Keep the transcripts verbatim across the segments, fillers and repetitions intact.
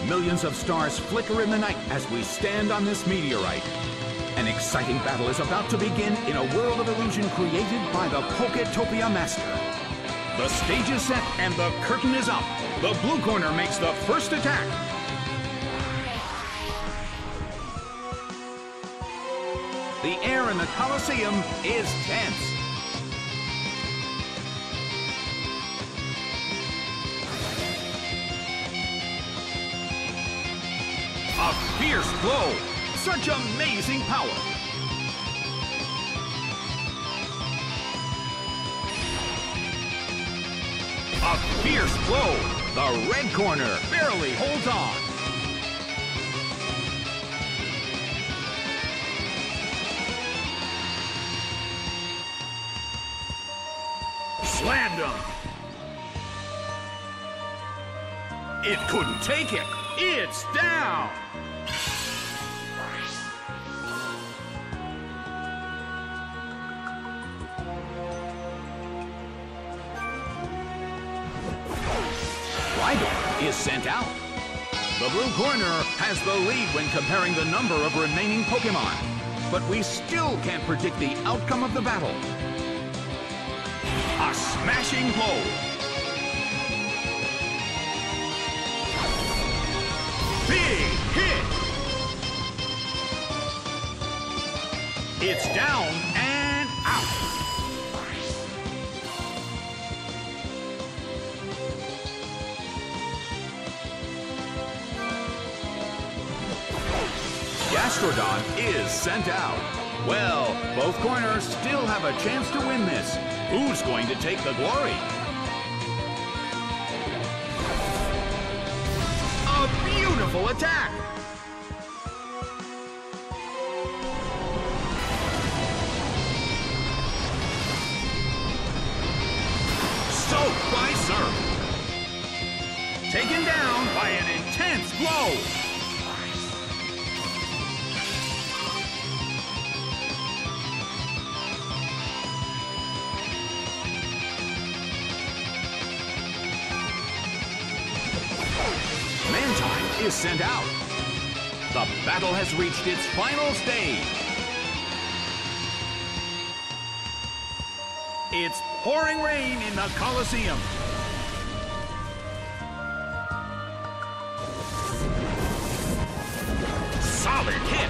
Millions of stars flicker in the night as we stand on this meteorite. An exciting battle is about to begin in a world of illusion created by the Poketopia Master. The stage is set and the curtain is up. The blue corner makes the first attack. The air in the Colosseum is tense. A fierce blow. Such amazing power. A fierce blow. The red corner barely holds on. Slammed him. It couldn't take it. It's down. Rhydon is sent out. The blue corner has the lead when comparing the number of remaining Pokemon, but we still can't predict the outcome of the battle. A smashing blow. Big hit. It's down and out. Gastrodon is sent out. Well, both corners still have a chance to win this. Who's going to take the glory? A beautiful attack! Soaked by surf. Taken down by an intense blow. Mantine is sent out. The battle has reached its final stage. It's pouring rain in the Colosseum. Solid hit.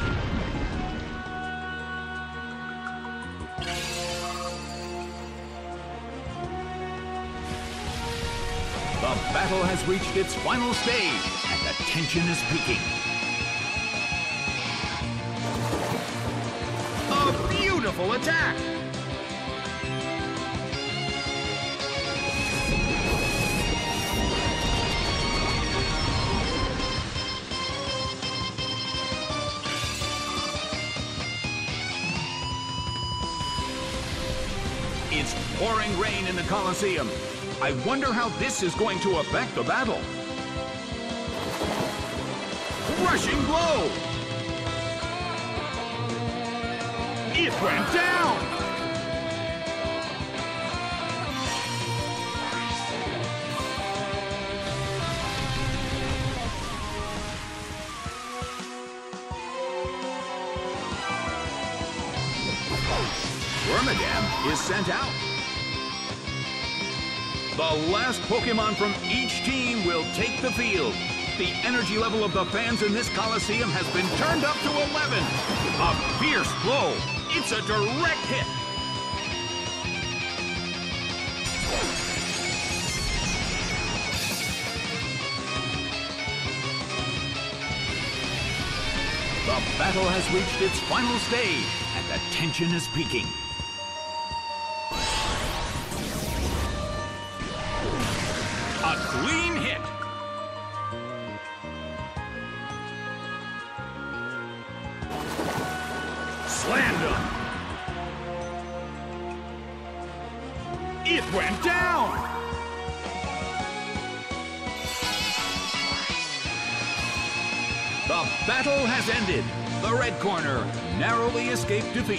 The battle has reached its final stage, and the tension is peaking. A beautiful attack! It's pouring rain in the Colosseum. I wonder how this is going to affect the battle. Rushing blow! It went down! Wormadam is sent out. The last Pokemon from each team will take the field. The energy level of the fans in this Colosseum has been turned up to eleven. A fierce blow. It's a direct hit. The battle has reached its final stage, and the tension is peaking. A clean hit. Slammed him. It went down. The battle has ended. The red corner narrowly escaped defeat.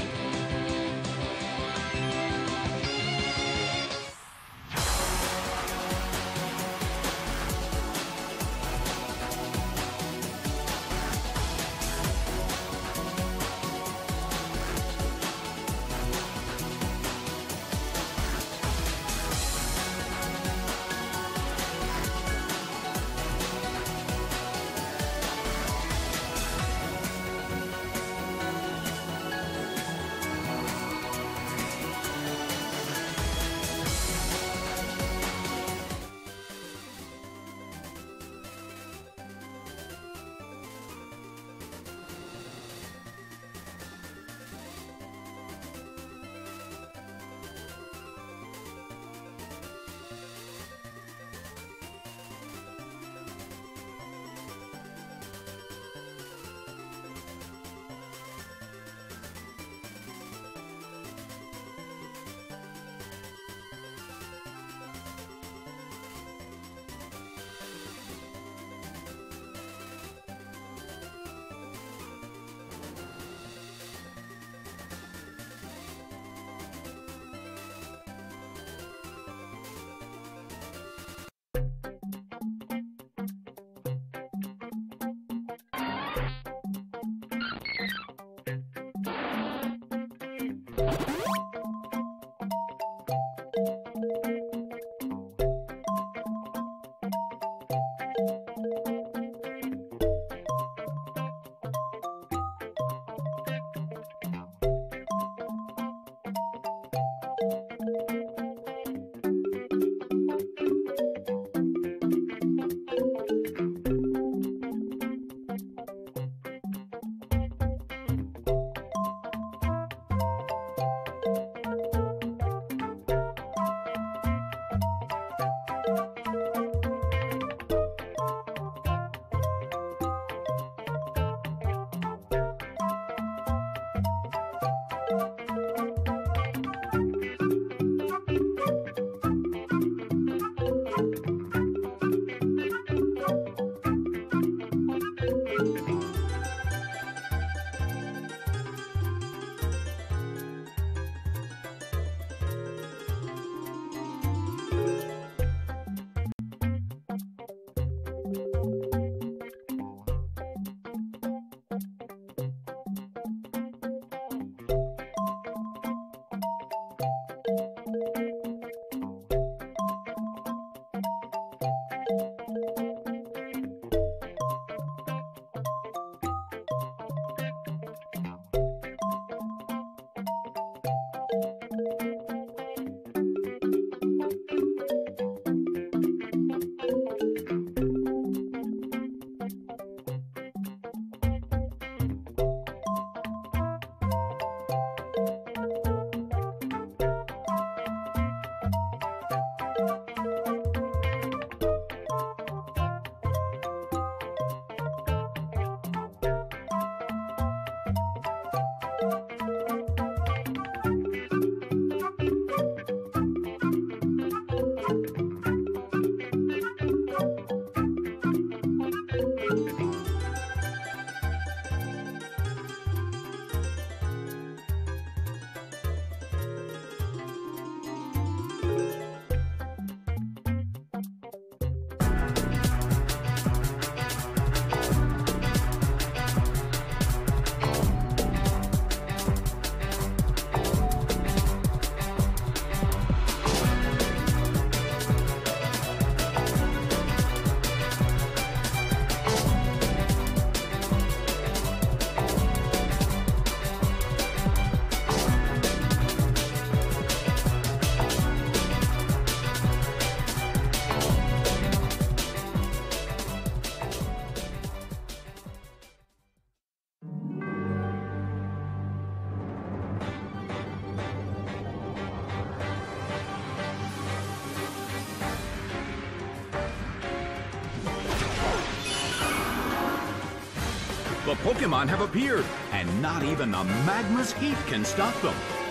The Pokémon have appeared, and not even the magma's heat can stop them.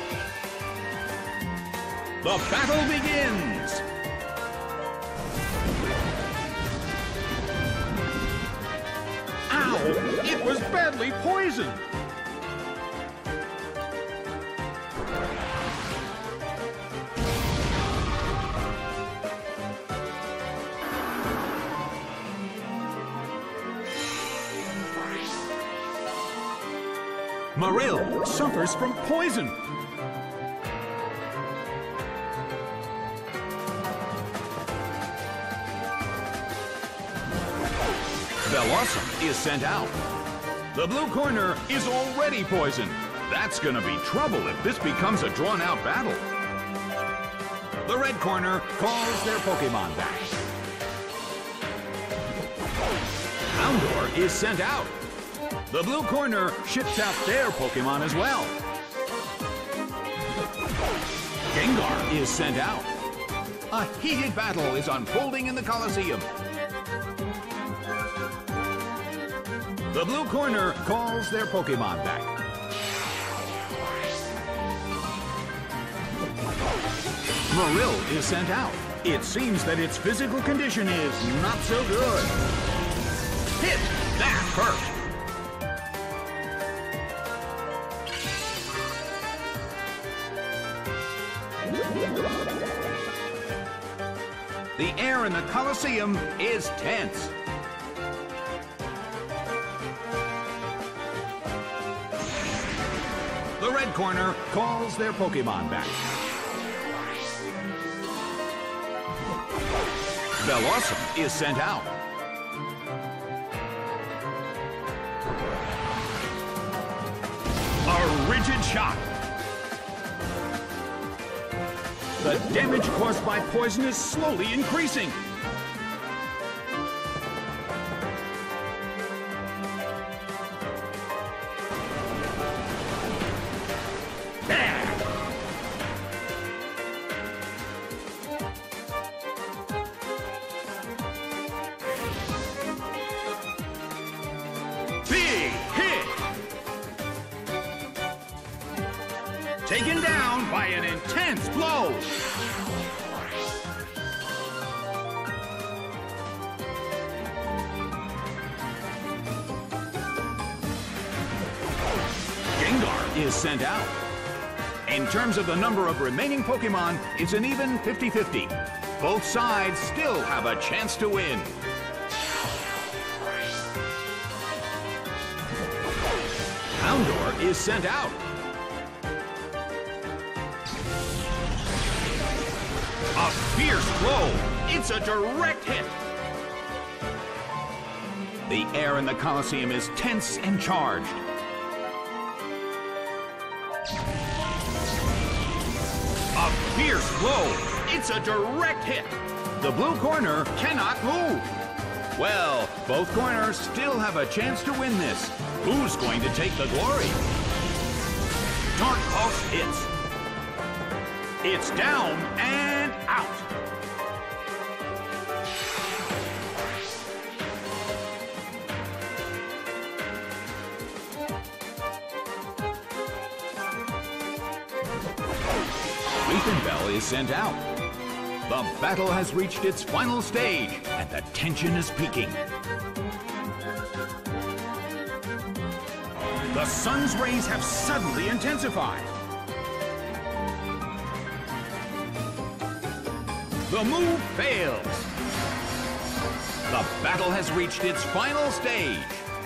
The battle begins! Ow! It was badly poisoned! Marill suffers from poison. Bellossom is sent out. The blue corner is already poisoned. That's gonna be trouble if this becomes a drawn-out battle. The red corner calls their Pokémon back. Houndour is sent out. The blue corner ships out their Pokémon as well. Gengar is sent out. A heated battle is unfolding in the Colosseum. The blue corner calls their Pokémon back. Marill is sent out. It seems that its physical condition is not so good. Hit! That hurt! The air in the Colosseum is tense. The red corner calls their Pokémon back. Bellossom is sent out. A rigid shot. The damage caused by poison is slowly increasing. Big hit! Taken down by an intense blow. Gengar is sent out. In terms of the number of remaining Pokemon, it's an even fifty fifty. Both sides still have a chance to win. Houndour is sent out. A fierce blow. It's a direct hit. The air in the Colosseum is tense and charged. A fierce blow. It's a direct hit. The blue corner cannot move. Well, both corners still have a chance to win this. Who's going to take the glory? Dark Pulse hits. It's down and out. Weepinbell is sent out. The battle has reached its final stage, and the tension is peaking. The sun's rays have suddenly intensified. The move fails. The battle has reached its final stage.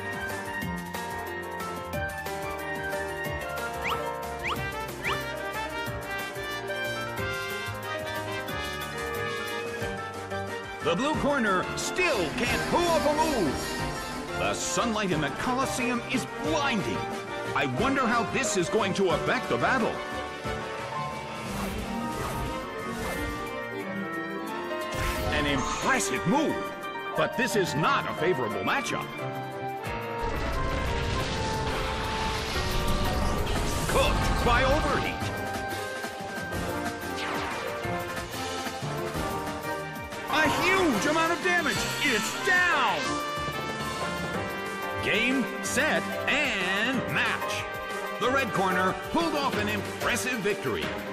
The blue corner still can't pull off a move. The sunlight in the Colosseum is blinding. I wonder how this is going to affect the battle. An impressive move, but this is not a favorable matchup. Cooked by overheat. A huge amount of damage. It's down. Game, set, and match. The red corner pulled off an impressive victory.